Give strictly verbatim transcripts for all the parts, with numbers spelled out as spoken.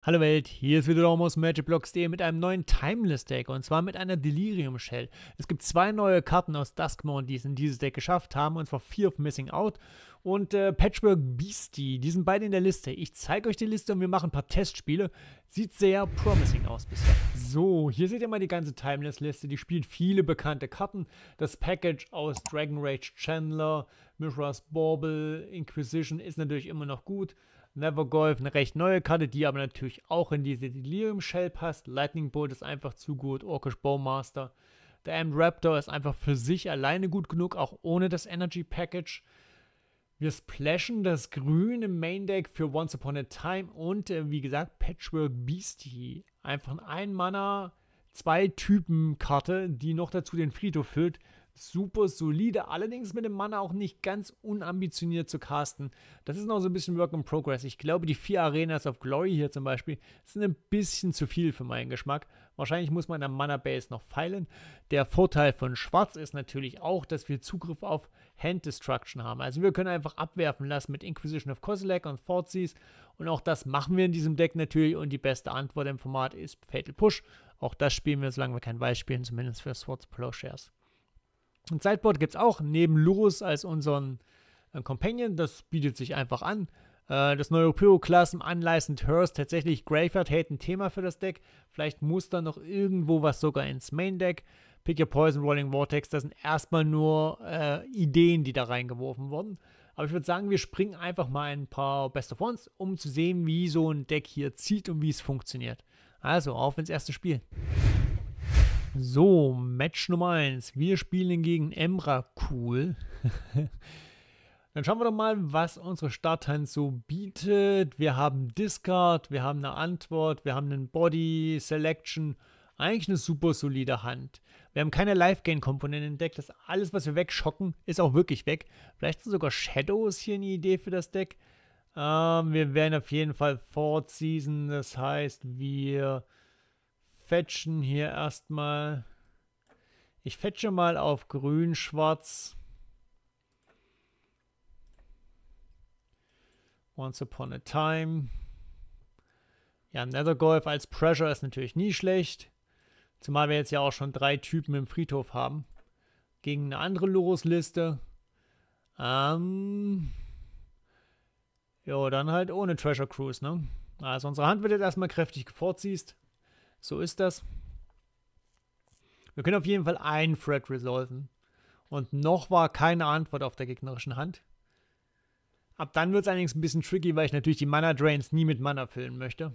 Hallo Welt, hier ist wieder Dormus Magicblocks punkt de mit einem neuen Timeless Deck und zwar mit einer Delirium Shell. Es gibt zwei neue Karten aus Duskmourn, die es in dieses Deck geschafft haben, und zwar Fear of Missing Out und äh, Patchwork Beastie. Die sind beide in der Liste. Ich zeige euch die Liste und wir machen ein paar Testspiele. Sieht sehr promising aus bisher. So, hier seht ihr mal die ganze Timeless Liste. Die spielt viele bekannte Karten. Das Package aus Dragon Rage Chandler, Mishra's Bauble, Inquisition ist natürlich immer noch gut. Nevergolf, eine recht neue Karte, die aber natürlich auch in diese Delirium Shell passt. Lightning Bolt ist einfach zu gut. Orcish Bowmaster. Der Amed Raptor ist einfach für sich alleine gut genug, auch ohne das Energy Package. Wir splashen das Grün im Main Deck für Once Upon a Time und äh, wie gesagt Patchwork Beastie. Einfach ein Ein-Mana, Zwei-Typen-Karte, die noch dazu den Friedhof füllt. Super solide, allerdings mit dem Mana auch nicht ganz unambitioniert zu casten. Das ist noch so ein bisschen Work in Progress. Ich glaube, die vier Arenas of Glory hier zum Beispiel sind ein bisschen zu viel für meinen Geschmack. Wahrscheinlich muss man am Mana-Base noch feilen. Der Vorteil von Schwarz ist natürlich auch, dass wir Zugriff auf Hand Destruction haben. Also wir können einfach abwerfen lassen mit Inquisition of Kozilek und Thoughtseize. Und auch das machen wir in diesem Deck natürlich. Und die beste Antwort im Format ist Fatal Push. Auch das spielen wir, solange wir kein Weiß spielen, zumindest für Swords Plowshares. Ein Sideboard gibt es auch, neben Lurus als unseren äh, Companion. Das bietet sich einfach an. Äh, das neue Pyroclasm Unlicensed Hearse, tatsächlich Graveyard Hate ein Thema für das Deck. Vielleicht muss da noch irgendwo was sogar ins Main Deck. Pick Your Poison, Rolling Vortex, das sind erstmal nur äh, Ideen, die da reingeworfen wurden. Aber ich würde sagen, wir springen einfach mal ein paar Best of Ones, um zu sehen, wie so ein Deck hier zieht und wie es funktioniert. Also, auf ins erste Spiel. So, Match Nummer eins. Wir spielen gegen Emrakul. Dann schauen wir doch mal, was unsere Starthand so bietet. Wir haben Discard, wir haben eine Antwort, wir haben einen Body, Selection. Eigentlich eine super solide Hand. Wir haben keine Life-Gain-Komponenten entdeckt. Das alles, was wir wegschocken, ist auch wirklich weg. Vielleicht sind sogar Shadows hier eine Idee für das Deck. Ähm, wir werden auf jeden Fall fortseason. Das heißt, wir fetchen hier erstmal. Ich fetche mal auf grün, schwarz. Once Upon a Time. Ja, Nethergolf als Pressure ist natürlich nie schlecht. Zumal wir jetzt ja auch schon drei Typen im Friedhof haben. Gegen eine andere Lurus-Liste. Ähm. Jo, dann halt ohne Treasure Cruise, ne? Also unsere Hand wird jetzt erstmal kräftig gefortziehst. So ist das. Wir können auf jeden Fall einen Threat resolven. Und noch war keine Antwort auf der gegnerischen Hand. Ab dann wird es allerdings ein bisschen tricky, weil ich natürlich die Mana Drains nie mit Mana füllen möchte.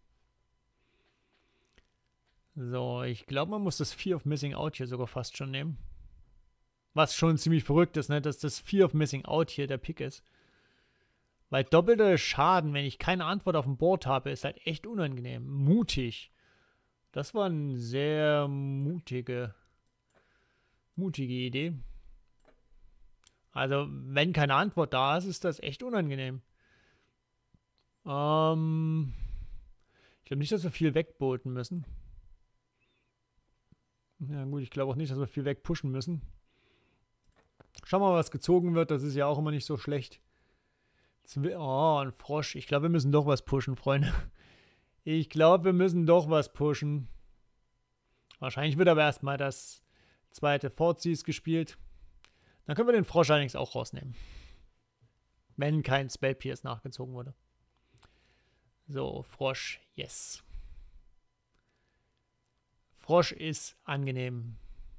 So, ich glaube, man muss das Fear of Missing Out hier sogar fast schon nehmen. Was schon ziemlich verrückt ist, ne? Dass das Fear of Missing Out hier der Pick ist. Weil doppelter Schaden, wenn ich keine Antwort auf dem Board habe, ist halt echt unangenehm. Mutig. Das war eine sehr mutige, mutige Idee. Also, wenn keine Antwort da ist, ist das echt unangenehm. Ähm, ich glaube nicht, dass wir viel wegboten müssen. Ja gut, ich glaube auch nicht, dass wir viel wegpushen müssen. Schauen wir mal, was gezogen wird. Das ist ja auch immer nicht so schlecht. Oh, ein Frosch. Ich glaube, wir müssen doch was pushen, Freunde. Ich glaube, wir müssen doch was pushen. Wahrscheinlich wird aber erstmal das zweite Thoughtseize gespielt. Dann können wir den Frosch allerdings auch rausnehmen. Wenn kein Spell Pierce nachgezogen wurde. So, Frosch, yes. Frosch ist angenehm.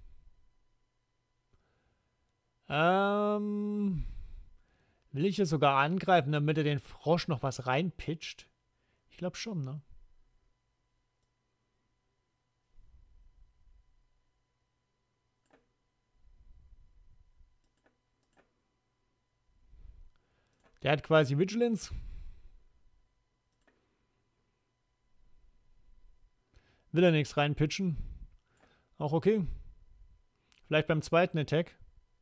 Ähm, will ich es sogar angreifen, damit er den Frosch noch was reinpitcht? Ich glaube schon, ne? Der hat quasi Vigilance. Will er nichts reinpitchen. Auch okay. Vielleicht beim zweiten Attack.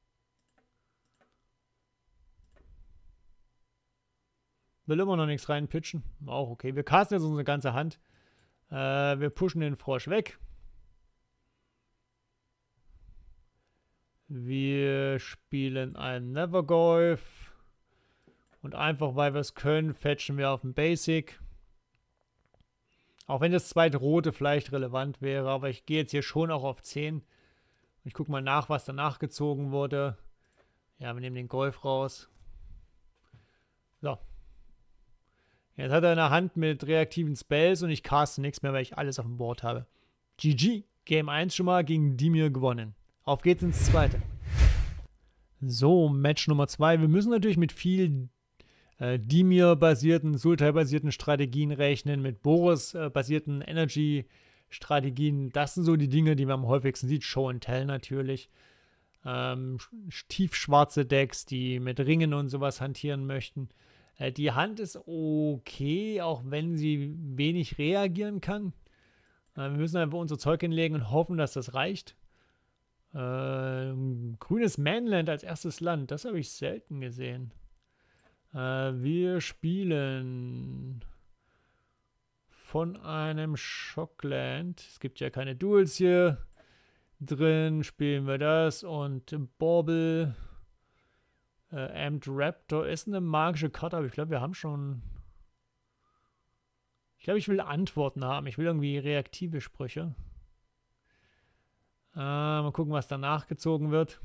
Will immer noch nichts reinpitchen. Auch okay. Wir casten jetzt unsere ganze Hand. Äh, wir pushen den Frosch weg. Wir spielen ein Nevergolf. Und einfach, weil wir es können, fetchen wir auf den Basic. Auch wenn das zweite rote vielleicht relevant wäre, aber ich gehe jetzt hier schon auch auf zehn. Ich gucke mal nach, was danach gezogen wurde. Ja, wir nehmen den Golf raus. So. Jetzt hat er eine Hand mit reaktiven Spells und ich caste nichts mehr, weil ich alles auf dem Board habe. G G. Game eins schon mal gegen Dimir gewonnen. Auf geht's ins zweite. So, Match Nummer zwei. Wir müssen natürlich mit viel äh, Dimir-basierten, Sultai-basierten Strategien rechnen, mit Boris-basierten Energy-Strategien. Das sind so die Dinge, die man am häufigsten sieht. Show and Tell natürlich. Ähm, tiefschwarze Decks, die mit Ringen und sowas hantieren möchten. Äh, die Hand ist okay, auch wenn sie wenig reagieren kann. Äh, wir müssen einfach unser Zeug hinlegen und hoffen, dass das reicht. Äh, grünes Mainland als erstes Land, das habe ich selten gesehen. Äh, wir spielen von einem Shockland. Es gibt ja keine Duels hier drin. Spielen wir das und Bauble. Äh, Amped Raptor ist eine magische Karte, aber ich glaube, wir haben schon... Ich glaube, ich will Antworten haben. Ich will irgendwie reaktive Sprüche. Äh, mal gucken, was danach gezogen wird.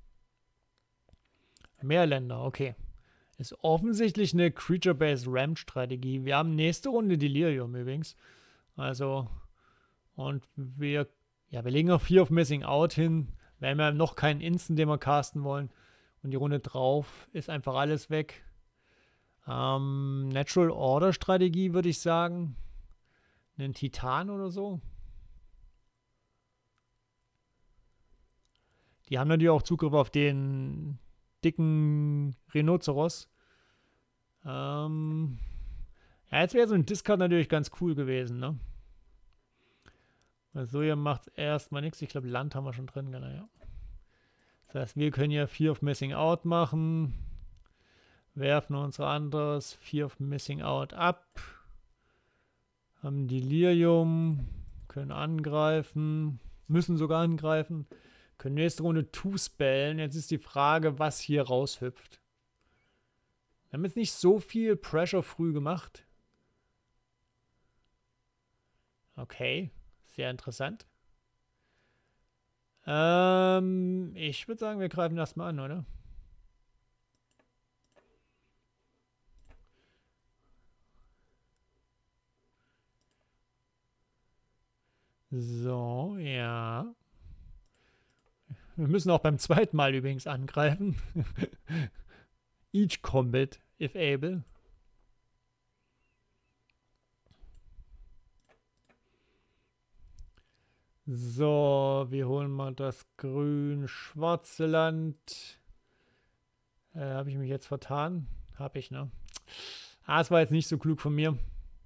Mehr Länder, okay. Ist offensichtlich eine Creature-Based Ramp-Strategie. Wir haben nächste Runde Delirium übrigens. Also, und wir, ja, wir legen auf vier auf Missing Out hin. Wir haben ja noch keinen Instant, den wir casten wollen. Und die Runde drauf ist einfach alles weg. Ähm, Natural Order Strategie würde ich sagen. Einen Titan oder so. Die haben natürlich auch Zugriff auf den dicken Rhinoceros. Ähm, ja, jetzt wäre so ein Discard natürlich ganz cool gewesen, ne? Also hier macht es erstmal nichts. Ich glaube, Land haben wir schon drin, genau, ja. Das heißt, wir können ja vier auf Missing Out machen. Werfen unser anderes vier auf Missing Out ab. Haben Delirium. Können angreifen. Müssen sogar angreifen. Können nächste Runde Two-Spellen. Jetzt ist die Frage, was hier raushüpft. Wir haben jetzt nicht so viel Pressure früh gemacht. Okay. Sehr interessant. Ähm, ich würde sagen, wir greifen das mal an, oder? So, ja. Wir müssen auch beim zweiten Mal übrigens angreifen. Each combat, if able. So, wir holen mal das grün-schwarze Land. Äh, habe ich mich jetzt vertan? Habe ich, ne? Ah, es war jetzt nicht so klug von mir.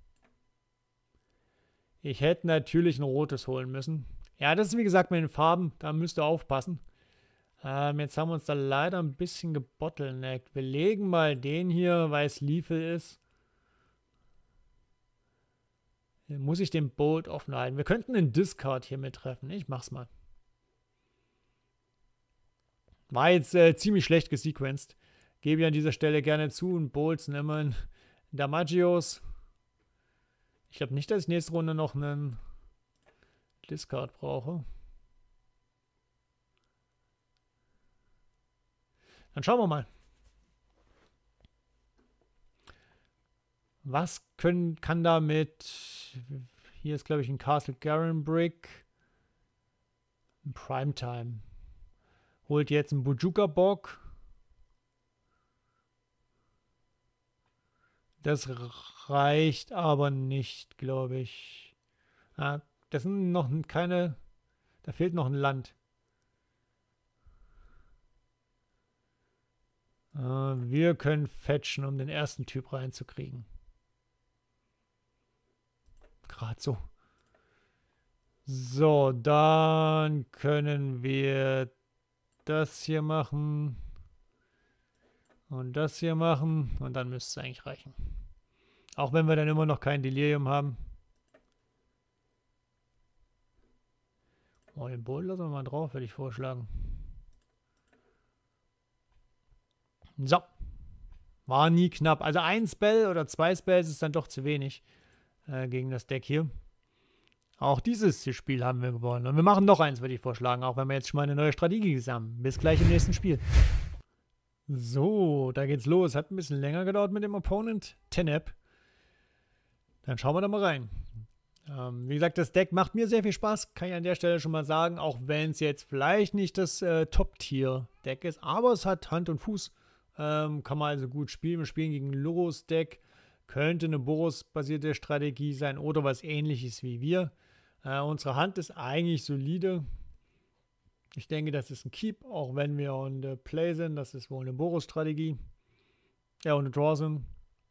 Ich hätte natürlich ein rotes holen müssen. Ja, das ist wie gesagt mit den Farben. Da müsst ihr aufpassen. Ähm, jetzt haben wir uns da leider ein bisschen gebottleneckt. Wir legen mal den hier, weil es Lethal ist. Dann muss ich den Bolt offen halten. Wir könnten den Discard hier mit treffen. Ich mach's mal. War jetzt äh, ziemlich schlecht gesequenced. Gebe ich an dieser Stelle gerne zu. Und Bolts nehmen Damagios. Ich glaube nicht, dass ich nächste Runde noch einen Discard brauche. Dann schauen wir mal. Was können, kann damit... Hier ist, glaube ich, ein Castle Garenbrick. Ein Primetime. Holt jetzt einen Bojuka-Bock. Das reicht aber nicht, glaube ich. Ah, das sind noch keine... Da fehlt noch ein Land. Äh, wir können fetchen, um den ersten Typ reinzukriegen. Gerade so. So, dann können wir das hier machen. Und das hier machen. Und dann müsste es eigentlich reichen. Auch wenn wir dann immer noch kein Delirium haben. Oh, den Bowl lassen wir mal drauf, würde ich vorschlagen. So. War nie knapp. Also ein Spell oder zwei Spells ist dann doch zu wenig äh, gegen das Deck hier. Auch dieses Spiel haben wir gewonnen. Und wir machen noch eins, würde ich vorschlagen, auch wenn wir jetzt schon mal eine neue Strategie haben. Bis gleich im nächsten Spiel. So, da geht's los. Hat ein bisschen länger gedauert mit dem Opponent. Tenep. Dann schauen wir da mal rein. Ähm, wie gesagt, das Deck macht mir sehr viel Spaß, kann ich an der Stelle schon mal sagen, auch wenn es jetzt vielleicht nicht das äh, Top-Tier-Deck ist, aber es hat Hand und Fuß. Ähm, kann man also gut spielen. Wir spielen gegen Lurrus-Deck. Könnte eine Boros-basierte Strategie sein oder was ähnliches wie wir. Äh, unsere Hand ist eigentlich solide. Ich denke, das ist ein Keep, auch wenn wir on the Play sind. Das ist wohl eine Boros-Strategie. Ja, und eine Draw sind.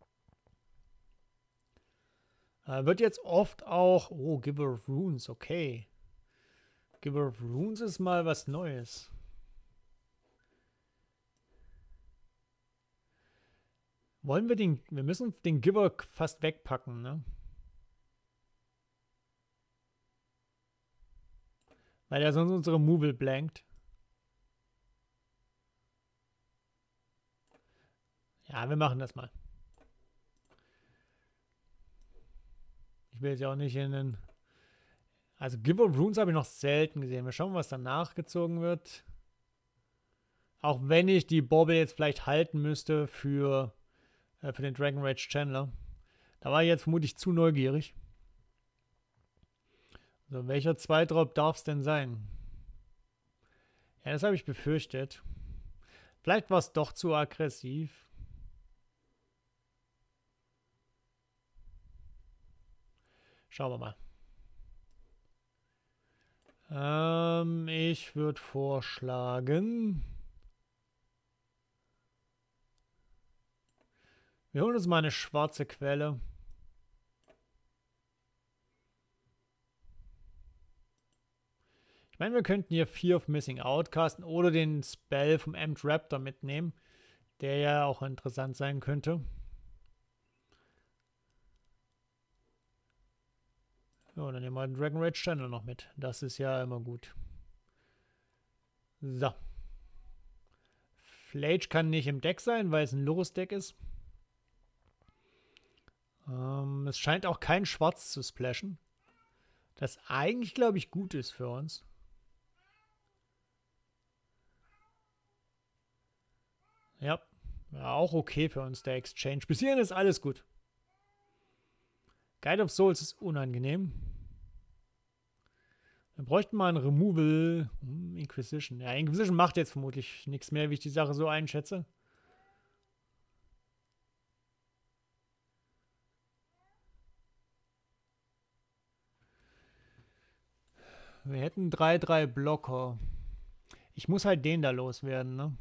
Äh, wird jetzt oft auch... Oh, Giver of Runes, okay. Giver of Runes ist mal was Neues. Wollen wir den... Wir müssen den Giver fast wegpacken, ne? Weil er sonst unsere Removal blankt. Ja, wir machen das mal. Ich will jetzt ja auch nicht in den... Also Giver of Runes habe ich noch selten gesehen. Wir schauen, was danach gezogen wird. Auch wenn ich die Bobble jetzt vielleicht halten müsste für, äh, für den Dragon Rage Chandler. Da war ich jetzt vermutlich zu neugierig. So, welcher Zwei-Drop darf es denn sein? Ja, das habe ich befürchtet. Vielleicht war es doch zu aggressiv. Schauen wir mal. Ähm, ich würde vorschlagen... Wir holen uns mal eine schwarze Quelle. Ich meine, wir könnten hier Fear of Missing Out casten oder den Spell vom Amped Raptor mitnehmen, der ja auch interessant sein könnte. So, dann nehmen wir den Dragon Rage Channel noch mit. Das ist ja immer gut. So. Flage kann nicht im Deck sein, weil es ein Lurrus-Deck ist. Ähm, es scheint auch kein Schwarz zu splashen. Das eigentlich, glaube ich, gut ist für uns. Ja. Ja, auch okay für uns, der Exchange. Bis hierhin ist alles gut. Guide of Souls ist unangenehm. Wir bräuchten mal ein Removal. Hm, Inquisition. Ja, Inquisition macht jetzt vermutlich nichts mehr, wie ich die Sache so einschätze. Wir hätten drei drei Blocker. Ich muss halt den da loswerden, ne?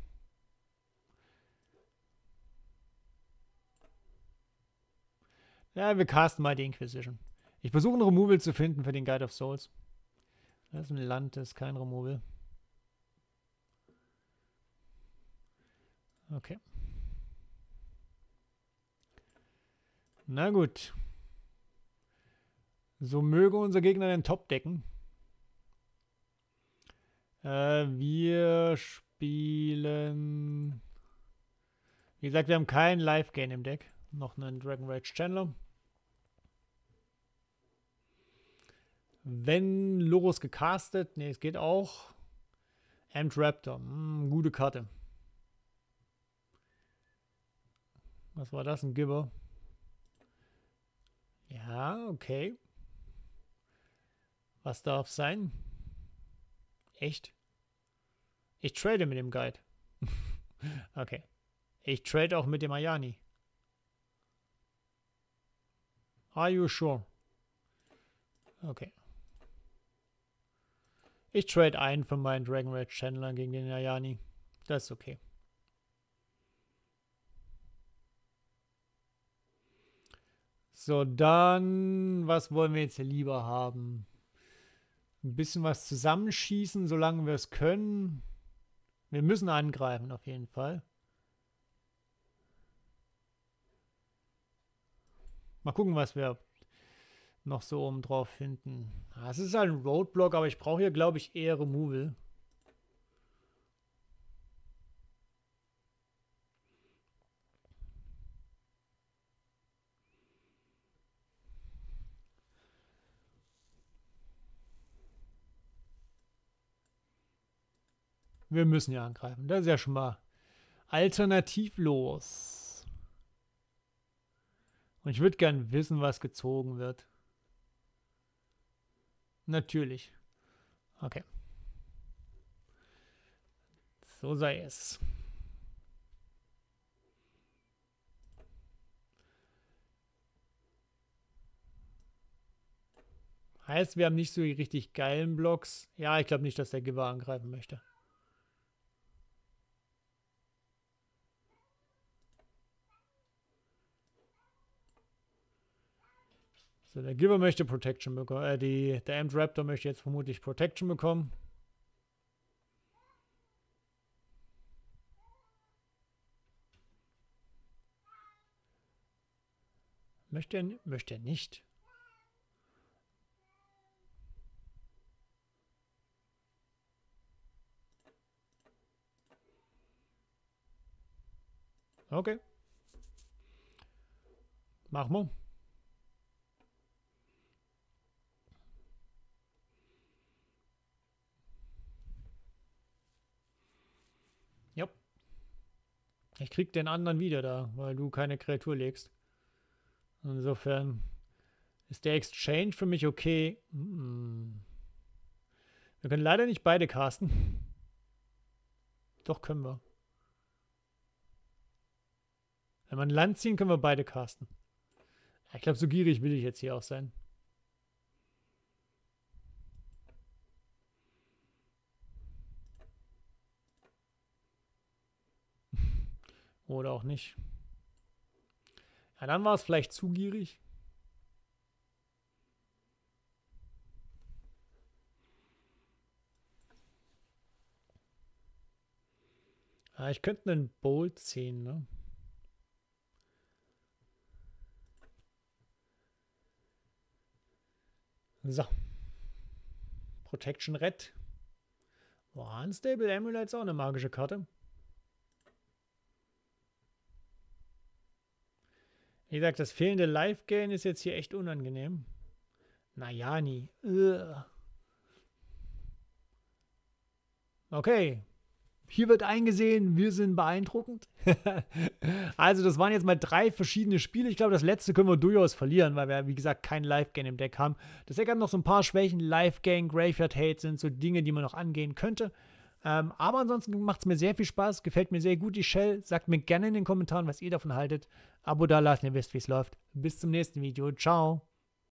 Ja, wir casten mal die Inquisition. Ich versuche ein Removal zu finden für den Guide of Souls. Das ist ein Land, das ist kein Removal. Okay. Na gut. So möge unser Gegner den Top decken. Äh, wir spielen... Wie gesagt, wir haben kein Live-Gain im Deck. Noch einen Dragon Rage Chandler. Wenn Lurrus gecastet... Ne, es geht auch. Amped Raptor. Hm, gute Karte. Was war das? Ein Giver. Ja, okay. Was darf sein? Echt? Ich trade mit dem Guide. Okay. Ich trade auch mit dem Ayani. Are you sure? Okay. Ich trade einen von meinen Dragon Rage Chandlern gegen den Ayani. Das ist okay. So, dann, was wollen wir jetzt lieber haben? Ein bisschen was zusammenschießen, solange wir es können. Wir müssen angreifen, auf jeden Fall. Mal gucken, was wir noch so oben drauf finden. Es ist halt ein Roadblock, aber ich brauche hier, glaube ich, eher Removal. wir müssen ja angreifen. Das ist ja schon mal alternativlos. Und ich würde gern wissen, was gezogen wird. Natürlich. Okay. So sei es. Heißt, wir haben nicht so die richtig geilen Blocks. Ja, ich glaube nicht, dass der Giver angreifen möchte. So, der Giver möchte Protection bekommen. Äh, die, der Amped Raptor möchte jetzt vermutlich Protection bekommen. Möchte er, möchte er nicht. Okay. Machen wir. Ja. Ich krieg den anderen wieder da, weil du keine Kreatur legst. Insofern ist der Exchange für mich okay. Wir können leider nicht beide casten. Doch, können wir. Wenn wir ein Land ziehen, können wir beide casten. Ich glaube, so gierig will ich jetzt hier auch sein. Oder auch nicht. Ja, dann war es vielleicht zu gierig. Ja, ich könnte einen Bolt ziehen, ne? So. Protection Red. Boah, Unstable Amulet ist auch eine magische Karte. Wie gesagt, das fehlende Life-Gain ist jetzt hier echt unangenehm. Naja, nie. Ugh. Okay. Hier wird eingesehen, wir sind beeindruckend. Also das waren jetzt mal drei verschiedene Spiele. Ich glaube, das letzte können wir durchaus verlieren, weil wir, wie gesagt, kein Life-Gain im Deck haben. Das Deck hat noch so ein paar Schwächen. Life-Gain, Graveyard-Hate sind so Dinge, die man noch angehen könnte. Ähm, aber ansonsten macht es mir sehr viel Spaß. Gefällt mir sehr gut die Shell. Sagt mir gerne in den Kommentaren, was ihr davon haltet. Abo da lassen, ihr wisst, wie es läuft. Bis zum nächsten Video. Ciao.